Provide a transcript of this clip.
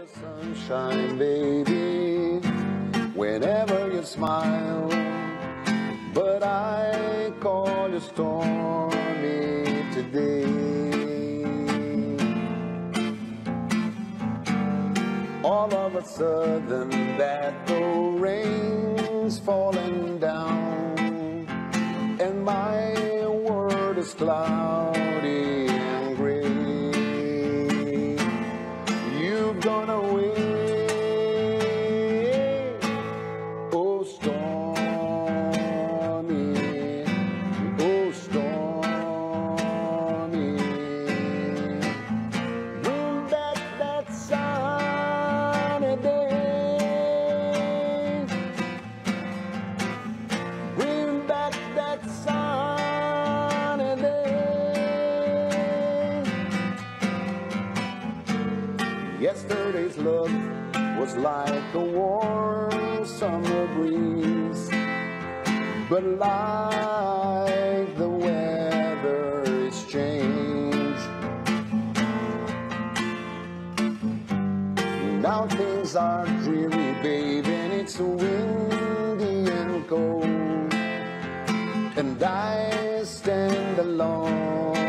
Sunshine, baby, whenever you smile, but I call you stormy today. All of a sudden that the rain's falling down, and my world is cloudy and gray. You've gone away, oh stormy, oh stormy. Bring back that sunny day, bring back that sunny day. Yesterday's love was like a warm summer breeze, but like the weather is changed, now things are dreary, babe, and it's windy and cold, and I stand alone